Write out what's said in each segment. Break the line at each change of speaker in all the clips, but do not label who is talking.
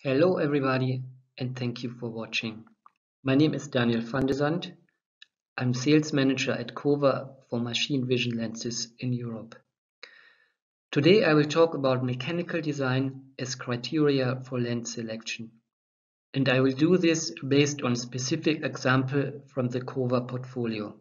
Hello everybody and thank you for watching. My name is Daniel van de Zandt. I'm sales manager at COVA for machine vision lenses in Europe. Today I will talk about mechanical design as criteria for lens selection. And I will do this based on a specific example from the COVA portfolio.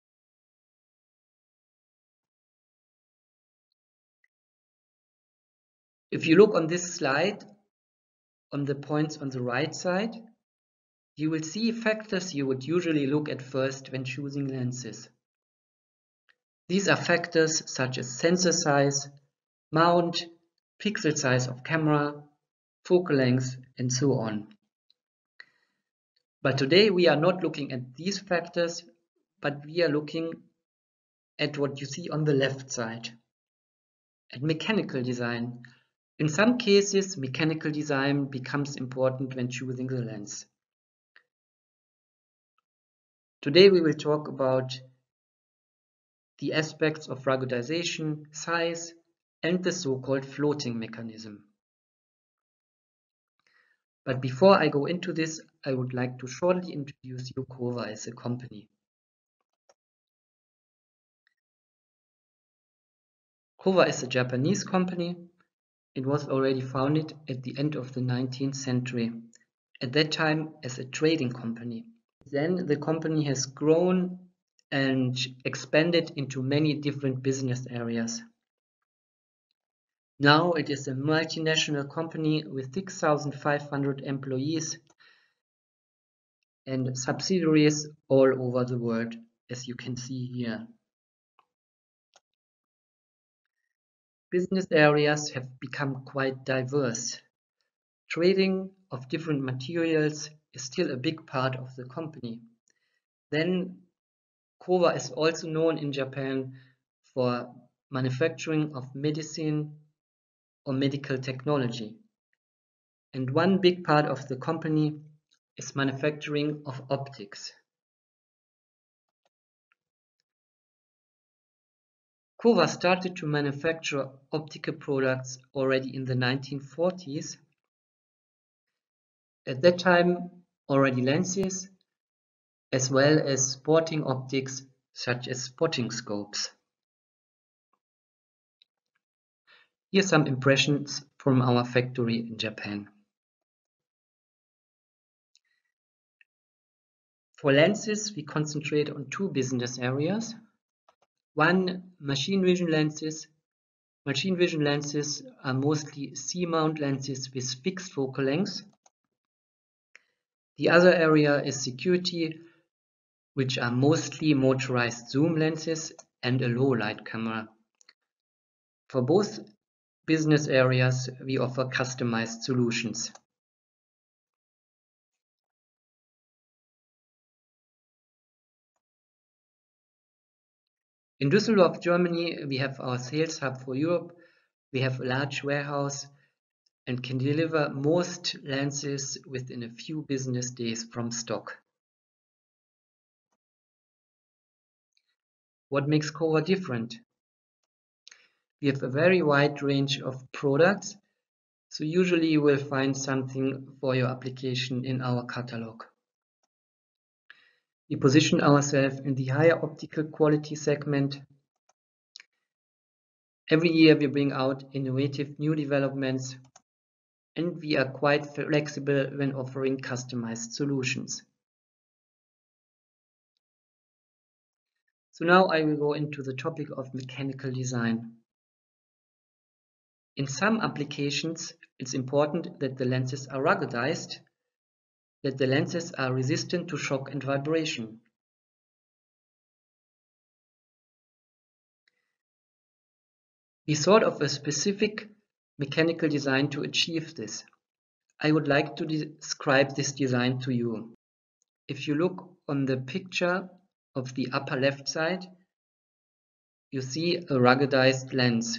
If you look on this slide, on the points on the right side, you will see factors you would usually look at first when choosing lenses. These are factors such as sensor size, mount, pixel size of camera, focal length, and so on. But today we are not looking at these factors, but we are looking at what you see on the left side, at mechanical design. In some cases, mechanical design becomes important when choosing the lens. Today we will talk about the aspects of ruggedization, size, and the so-called floating mechanism. But before I go into this, I would like to shortly introduce you COVA as a company. COVA is a Japanese company. It was already founded at the end of the 19th century, at that time as a trading company. Then the company has grown and expanded into many different business areas. Now it is a multinational company with 6,500 employees and subsidiaries all over the world, as you can see here. Business areas have become quite diverse. Trading of different materials is still a big part of the company. Then COVA is also known in Japan for manufacturing of medicine or medical technology. And one big part of the company is manufacturing of optics. COVA started to manufacture optical products already in the 1940s. At that time, already lenses, as well as sporting optics such as spotting scopes. Here are some impressions from our factory in Japan. For lenses, we concentrate on two business areas. One, machine vision lenses. Machine vision lenses are mostly C-mount lenses with fixed focal length. The other area is security, which are mostly motorized zoom lenses and a low light camera. For both business areas, we offer customized solutions. In Düsseldorf, Germany, we have our sales hub for Europe. We have a large warehouse and can deliver most lenses within a few business days from stock. What makes COVA different? We have a very wide range of products, so usually you will find something for your application in our catalog. We position ourselves in the higher optical quality segment. Every year we bring out innovative new developments, and we are quite flexible when offering customized solutions. So now I will go into the topic of mechanical design. In some applications, it's important that the lenses are ruggedized, that the lenses are resistant to shock and vibration. We thought of a specific mechanical design to achieve this. I would like to describe this design to you. If you look on the picture of the upper left side, you see a ruggedized lens.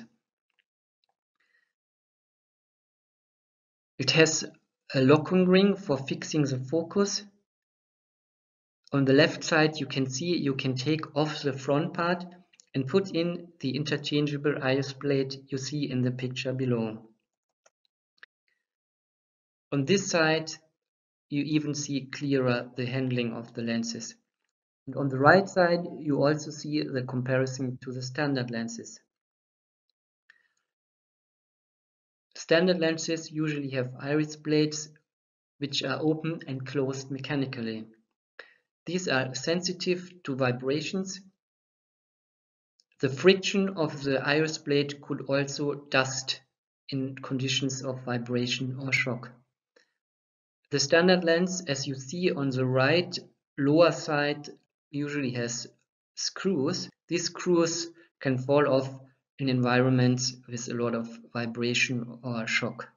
It has a locking ring for fixing the focus. On the left side, you can see you can take off the front part and put in the interchangeable IS plate you see in the picture below. On this side, you even see clearer the handling of the lenses. And on the right side, you also see the comparison to the standard lenses. Standard lenses usually have iris blades which are open and closed mechanically. These are sensitive to vibrations. The friction of the iris blade could also dust in conditions of vibration or shock. The standard lens, as you see on the right lower side, usually has screws. These screws can fall off in environments with a lot of vibration or shock.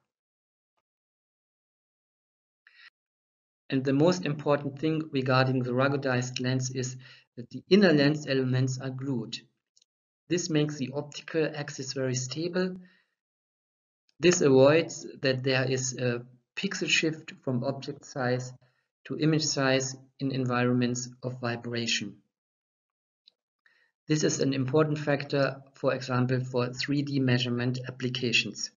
And the most important thing regarding the ruggedized lens is that the inner lens elements are glued. This makes the optical axis very stable. This avoids that there is a pixel shift from object size to image size in environments of vibration. This is an important factor, for example, for 3D measurement applications.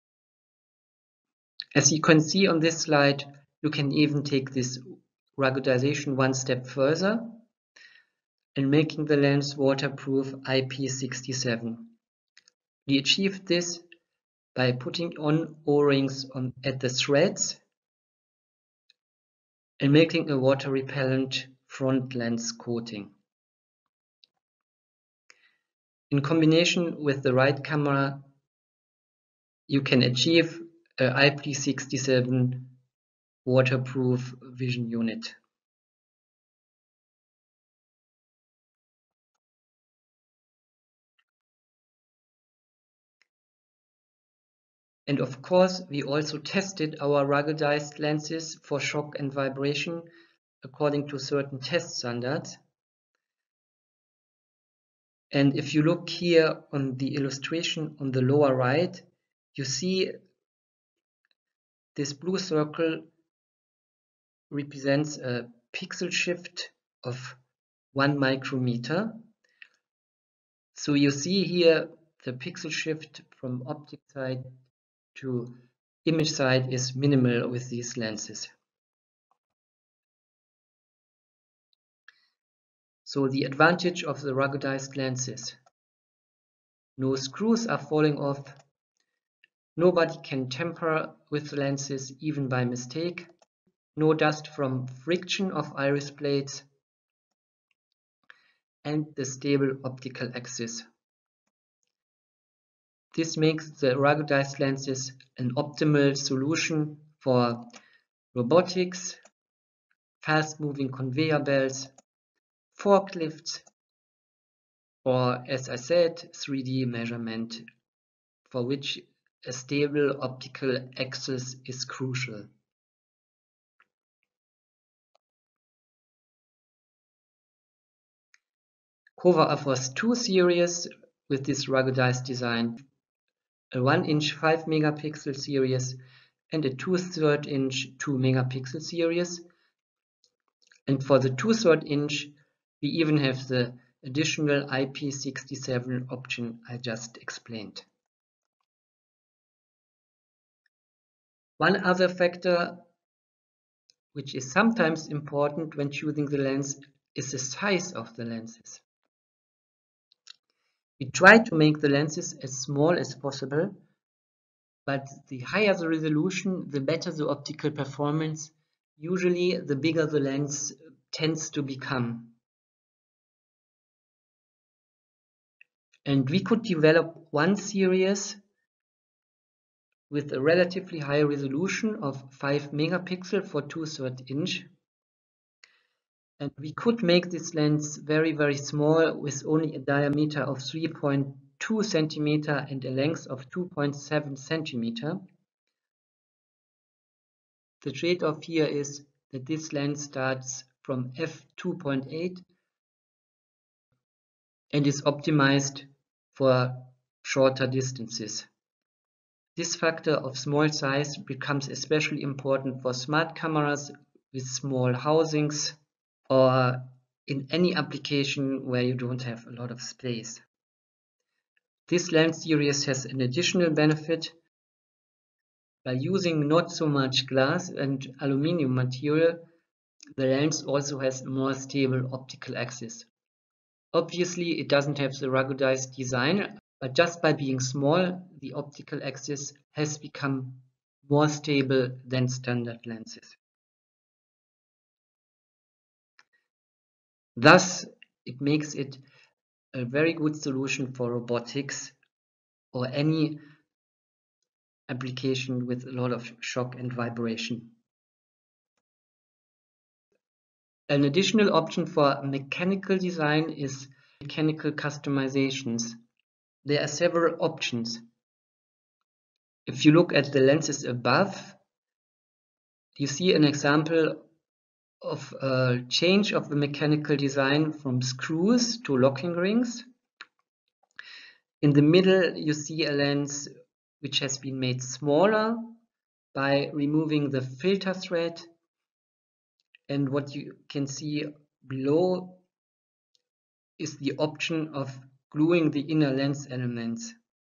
As you can see on this slide, you can even take this ruggedization one step further and making the lens waterproof IP67. We achieved this by putting on O-rings at the threads and making a water repellent front lens coating. In combination with the right camera, you can achieve a IP67 waterproof vision unit. And of course, we also tested our ruggedized lenses for shock and vibration according to certain test standards. And if you look here on the illustration on the lower right, you see this blue circle represents a pixel shift of 1 micrometer. So you see here the pixel shift from object side to image side is minimal with these lenses. So the advantage of the ruggedized lenses: no screws are falling off, nobody can tamper with the lenses even by mistake, no dust from friction of iris blades, and the stable optical axis. This makes the ruggedized lenses an optimal solution for robotics, fast-moving conveyor belts, forklifts, or, as I said, 3D measurement, for which a stable optical axis is crucial. COVA offers two series with this ruggedized design: a 1-inch 5 megapixel series and a 2/3 inch 2 megapixel series. And for the 2/3 inch, we even have the additional IP67 option I just explained. One other factor which is sometimes important when choosing the lens is the size of the lenses. We try to make the lenses as small as possible, but the higher the resolution, the better the optical performance. Usually the bigger the lens tends to become. And we could develop one series with a relatively high resolution of 5 megapixel for 2/3 inch. And we could make this lens very, very small with only a diameter of 3.2 centimeter and a length of 2.7 centimeter. The trade-off here is that this lens starts from f2.8 and is optimized for shorter distances. This factor of small size becomes especially important for smart cameras with small housings or in any application where you don't have a lot of space. This lens series has an additional benefit. By using not so much glass and aluminum material, the lens also has a more stable optical axis. Obviously, it doesn't have the ruggedized design, but just by being small, the optical axis has become more stable than standard lenses. Thus, it makes it a very good solution for robotics or any application with a lot of shock and vibration. An additional option for mechanical design is mechanical customizations. There are several options. If you look at the lenses above, you see an example of a change of the mechanical design from screws to locking rings. In the middle, you see a lens which has been made smaller by removing the filter thread, and what you can see below is the option of gluing the inner lens elements.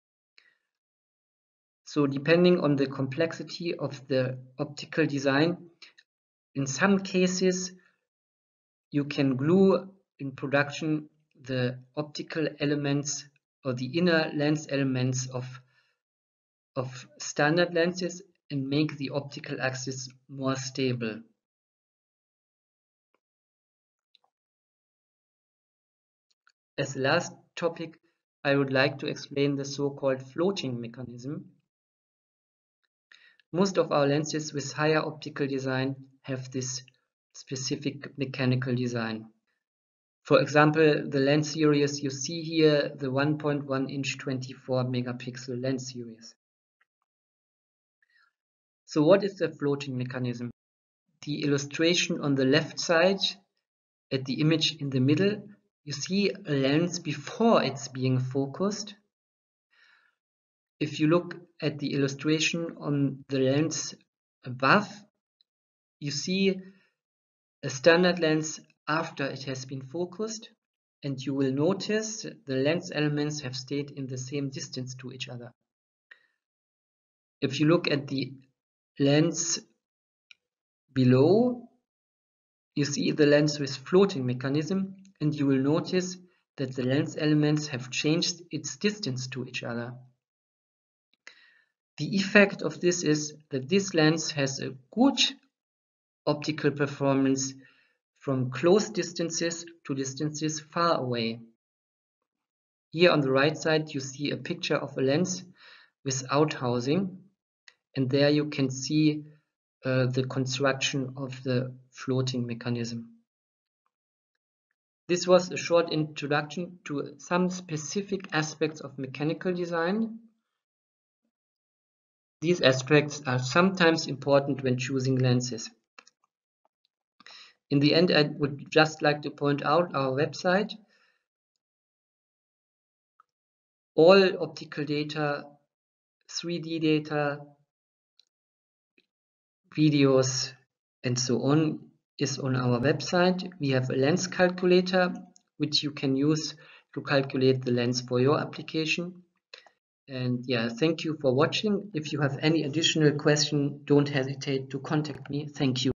So depending on the complexity of the optical design, in some cases you can glue in production the optical elements or the inner lens elements of standard lenses and make the optical axis more stable. As the last topic, I would like to explain the so-called floating mechanism. Most of our lenses with higher optical design have this specific mechanical design. For example, the lens series you see here, the 1.1 inch 24 megapixel lens series. So what is the floating mechanism? The illustration on the left side at the image in the middle, you see a lens before it's being focused. If you look at the illustration on the lens above, you see a standard lens after it has been focused, and you will notice the lens elements have stayed in the same distance to each other. If you look at the lens below, you see the lens with floating mechanism, and you will notice that the lens elements have changed its distance to each other. The effect of this is that this lens has a good optical performance from close distances to distances far away. Here on the right side you see a picture of a lens without housing, and there you can see the construction of the floating mechanism. This was a short introduction to some specific aspects of mechanical design. These aspects are sometimes important when choosing lenses. In the end, I would just like to point out our website. All optical data, 3D data, videos, and so on is on our website. We have a lens calculator, which you can use to calculate the lens for your application. And yeah, thank you for watching. If you have any additional question, don't hesitate to contact me. Thank you.